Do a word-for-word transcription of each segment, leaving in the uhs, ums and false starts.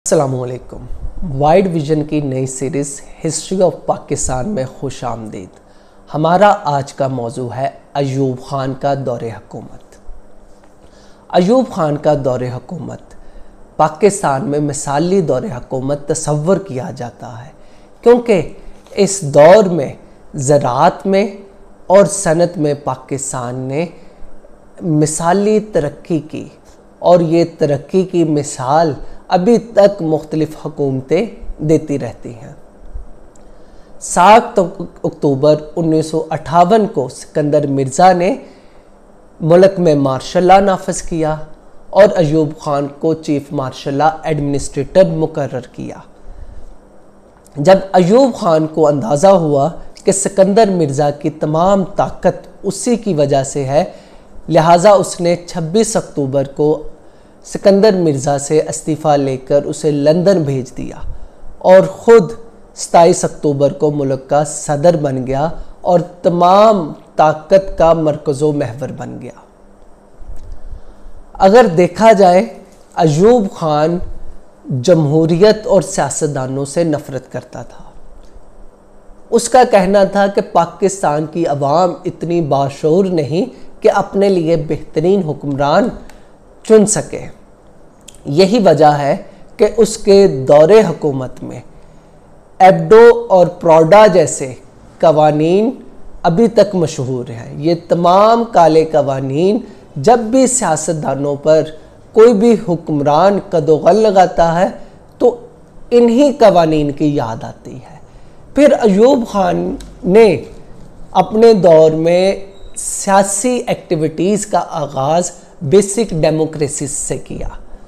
अस्सलामुअलैकुम। Wide vision की नई सीरीज़ हिस्ट्री ऑफ पाकिस्तान में खुश आमदीद। हमारा आज का मौजू है अयूब ख़ान का दौरे हुकूमत। अयूब ख़ान का दौरे हुकूमत पाकिस्तान में मिसाली दौरे हुकूमत तसव्वुर किया जाता है, क्योंकि इस दौर में ज़राअत में और सनत में पाकिस्तान ने मिसाली तरक्की की और ये तरक्की की मिसाल अभी तक मुख्तलिफ हुकूमतें देती रहती हैं। सात अक्टूबर उन्नीस सौ अट्ठावन को सिकंदर मिर्ज़ा ने मुल्क में मार्शल लॉ नाफिज किया और अयूब ख़ान को चीफ मार्शल लॉ एडमिनिस्ट्रेटर मुकर्रर किया। जब अयूब ख़ान को अंदाज़ा हुआ कि सिकंदर मिर्ज़ा की तमाम ताकत उसी की वजह से है, लिहाजा उसने छब्बीस अक्टूबर को सिकंदर मिर्ज़ा से इस्तीफ़ा लेकर उसे लंदन भेज दिया और ख़ुद सत्ताईस अक्टूबर को मुल्क का सदर बन गया और तमाम ताकत का मरकज़ो महवर बन गया। अगर देखा जाए, अयूब ख़ान जमहूरियत और सियासतदानों से नफ़रत करता था। उसका कहना था कि पाकिस्तान की अवाम इतनी बाशऊर नहीं कि अपने लिए बेहतरीन हुक्मरान चुन सके। यही वजह है कि उसके दौरे हुकूमत में एब्डो और प्रौडा जैसे कवानीन अभी तक मशहूर हैं। ये तमाम काले कवानीन जब भी सियासतदानों पर कोई भी हुक्मरान कदोगल लगाता है तो इन्हीं कवानीन की याद आती है। फिर अयूब ख़ान ने अपने दौर में सियासी एक्टिविटीज़ का आगाज़ बेसिक डेमोक्रेसी से किया।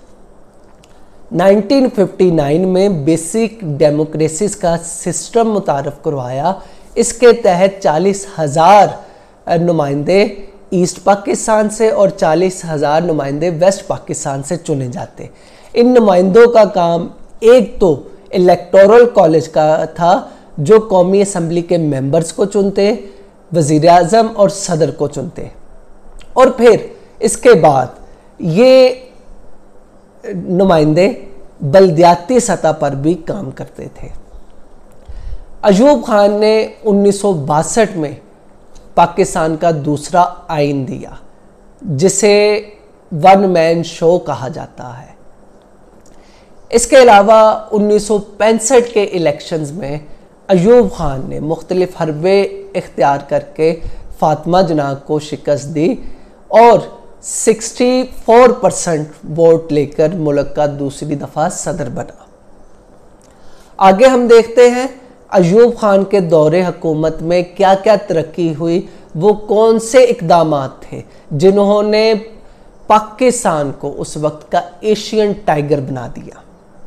उन्नीस सौ उनसठ में बेसिक डेमोक्रेसी का सिस्टम मुतारफ़ करवाया। इसके तहत चालीस हज़ार नुमाइंदे ईस्ट पाकिस्तान से और चालीस हज़ार नुमाइंदे वेस्ट पाकिस्तान से चुने जाते। इन नुमाइंदों का काम एक तो इलेक्टोरल कॉलेज का था, जो कौमी असम्बली के मेंबर्स को चुनते, वज़ीर आज़म और सदर को चुनते, और फिर इसके बाद ये नुमाइंदे बल्दियाती सतह पर भी काम करते थे। अयूब ख़ान ने उन्नीस सौ बासठ में पाकिस्तान का दूसरा आइन दिया, जिसे वन मैन शो कहा जाता है। इसके अलावा उन्नीस सौ पैंसठ के इलेक्शंस में अयूब ख़ान ने मुख्तलिफ हरबे इख्तियार करके फातिमा जनाब को शिकस्त दी और चौंसठ परसेंट वोट लेकर मुल्क का दूसरी दफ़ा सदर बना। आगे हम देखते हैं अयूब ख़ान के दौरे हुकूमत में क्या क्या तरक्की हुई, वो कौन से इक़दामात थे जिन्होंने पाकिस्तान को उस वक्त का एशियन टाइगर बना दिया।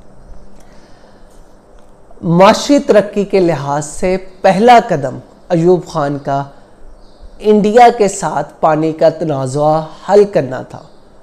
माशी तरक्की के लिहाज से पहला कदम अयूब ख़ान का इंडिया के साथ पानी का तनाज़ुआ हल करना था।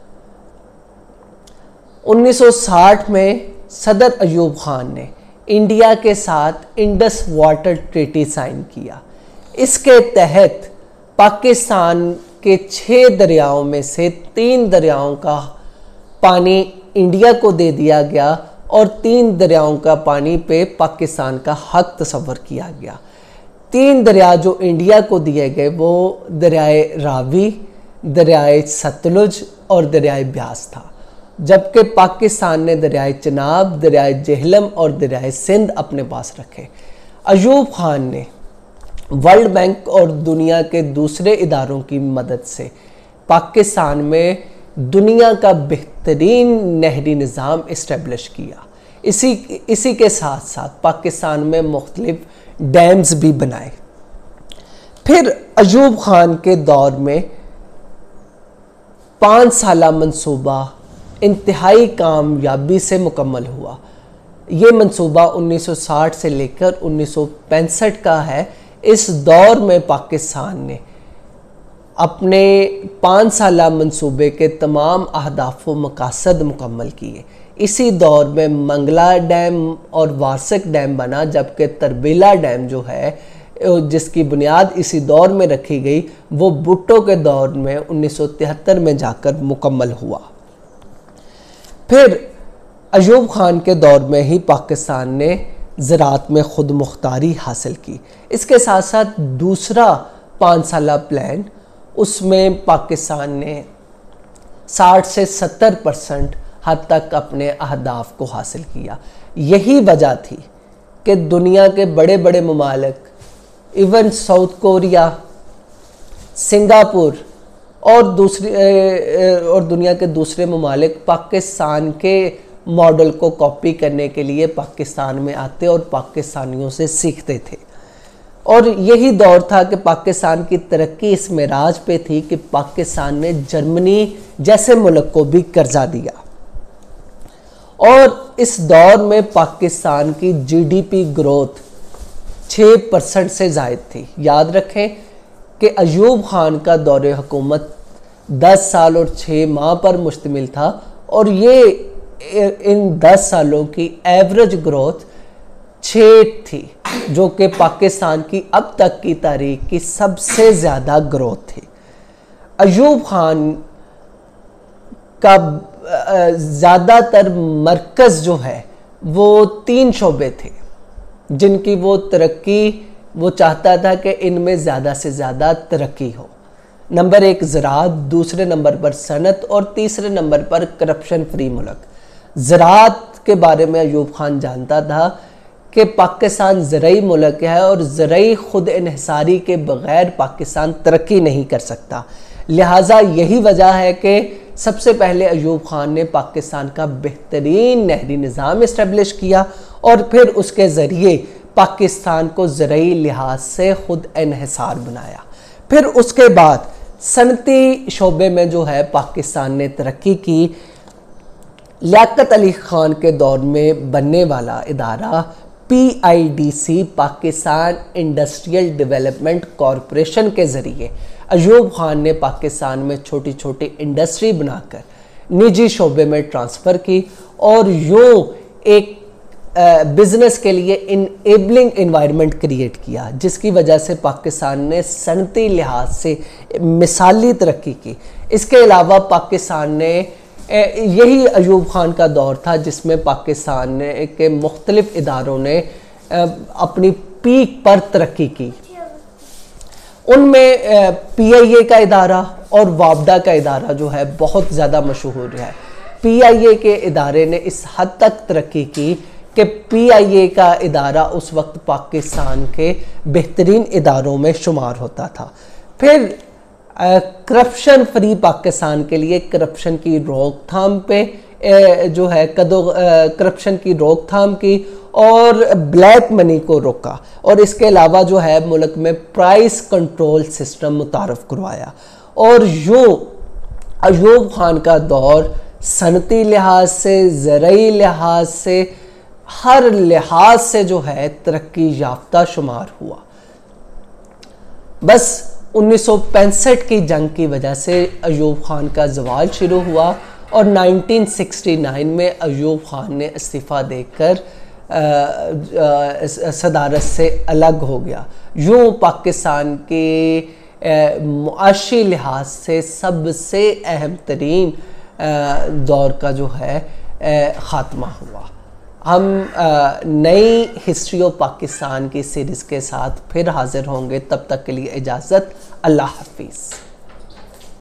उन्नीस सौ साठ में सदर अयूब ख़ान ने इंडिया के साथ इंडस वाटर ट्रीटी साइन किया। इसके तहत पाकिस्तान के छः दरियाओं में से तीन दरियाओं का पानी इंडिया को दे दिया गया और तीन दरियाओं का पानी पे पाकिस्तान का हक तस्वर किया गया। तीन दरिया जो इंडिया को दिए गए वो दरियाए रावी, दरियाए सतलुज और दरियाए ब्यास था, जबकि पाकिस्तान ने दरियाए चनाब, दरियाए जेहलम और दरियाए सिंध अपने पास रखे। अयूब ख़ान ने वर्ल्ड बैंक और दुनिया के दूसरे इदारों की मदद से पाकिस्तान में दुनिया का बेहतरीन नहरी निज़ाम इस्टेब्लिश किया। इसी इसी के साथ साथ पाकिस्तान में मुख्तलिफ डैम्स भी बनाए। फिर अयूब ख़ान के दौर में पाँच साला मंसूबा इंतहाई कामयाबी से मुकम्मल हुआ। ये मंसूबा उन्नीस सौ साठ से लेकर उन्नीस सौ पैंसठ का है। इस दौर में पाकिस्तान ने अपने पाँच साला मंसूबे के तमाम अहदाफ व मकासद मुकम्मल किए। इसी दौर में मंगला डैम और वारसक डैम बना, जबकि तरबेला डैम जो है जिसकी बुनियाद इसी दौर में रखी गई वो भुट्टो के दौर में उन्नीस सौ तिहत्तर में जाकर मुकम्मल हुआ। फिर अयूब खान के दौर में ही पाकिस्तान ने ज़राअत में खुद मुख्तारी हासिल की। इसके साथ साथ दूसरा पाँच साला प्लान, उसमें पाकिस्तान ने साठ से सत्तर परसेंट हद तक अपने अहदाफ को हासिल किया। यही वजह थी कि दुनिया के बड़े बड़े ममालिक, इवन साउथ कोरिया, सिंगापुर और दूसरी और दुनिया के दूसरे ममालिक पाकिस्तान के मॉडल को कॉपी करने के लिए पाकिस्तान में आते और पाकिस्तानियों से सीखते थे। और यही दौर था कि पाकिस्तान की तरक्की इस मेराज पे थी कि पाकिस्तान ने जर्मनी जैसे मुल्क को भी कर्जा दिया। और इस दौर में पाकिस्तान की जीडीपी ग्रोथ छः परसेंट से ज़ायद थी। याद रखें कि अयूब खान का दौरे हुकूमत दस साल और छः माह पर मुश्तमिल था और ये इन दस सालों की एवरेज ग्रोथ छः थी, जो कि पाकिस्तान की अब तक की तारीख की सबसे ज़्यादा ग्रोथ थी। अयूब खान का ज़्यादातर मरकज़ जो है वो तीन शोबे थे जिनकी वो तरक्की वो चाहता था कि इनमें ज़्यादा से ज़्यादा तरक्की हो। नंबर एक ज़राअत, दूसरे नंबर पर सनत और तीसरे नंबर पर करप्शन फ्री मुल्क। ज़राअत के बारे में अयूब खान जानता था कि पाकिस्तान ज़रई मुल्क है और ज़रई खुद इन्हिसारी के बग़ैर पाकिस्तान तरक्की नहीं कर सकता। लिहाजा यही वजह है कि सबसे पहले अयूब खान ने पाकिस्तान का बेहतरीन नहरी निज़ाम इस्टेब्लिश किया और फिर उसके ज़रिए पाकिस्तान को ज़रई लिहाज से खुद इन्हिसार बनाया। फिर उसके बाद सनती शोबे में जो है पाकिस्तान ने तरक्की की। लियाकत अली खान के दौर में बनने वाला इदारा P I D C, Pakistan industrial development corporation के ज़रिए अयूब खान ने पाकिस्तान में छोटी छोटी इंडस्ट्री बनाकर निजी शोबे में ट्रांसफ़र की और यूँ एक बिज़नेस के लिए इनेबलिंग इन्वायरमेंट क्रिएट किया, जिसकी वजह से पाकिस्तान ने सनती लिहाज से मिसाली तरक्की की। इसके अलावा पाकिस्तान ने, यही अयूब खान का दौर था जिसमें पाकिस्तान ने के मुख्तलिफ इदारों ने अपनी पीक पर तरक्की की। उनमें पी आई ए का इदारा और वापडा का इदारा जो है बहुत ज़्यादा मशहूर है। पी आई ए के इदारे ने इस हद तक तरक्की की कि पी आई ए का इदारा उस वक्त पाकिस्तान के बेहतरीन इदारों में शुमार होता था। फिर करप्शन फ्री पाकिस्तान के लिए करप्शन की रोकथाम पे ए, जो है कदो करप्शन की रोकथाम की और ब्लैक मनी को रोका और इसके अलावा जो है मुल्क में प्राइस कंट्रोल सिस्टम मुतारफ़ करवाया। और यूँ अयूब खान का दौर सनती लिहाज से, ज़रई लिहाज से, हर लिहाज से जो है तरक्की याफ्ता शुमार हुआ। बस उन्नीस सौ पैंसठ की जंग की वजह से अयूब खान का ज़वाल शुरू हुआ और उन्नीस सौ उनहत्तर में अयूब खान ने इस्तीफ़ा देकर सदारत से अलग हो गया। यूँ पाकिस्तान के मुआशी लिहाज से सबसे अहम तरीन दौर का जो है ख़ात्मा हुआ। हम नई हिस्ट्री ऑफ पाकिस्तान की सीरीज़ के साथ फिर हाज़िर होंगे। तब तक के लिए इजाज़त। अल्लाह हाफिज़।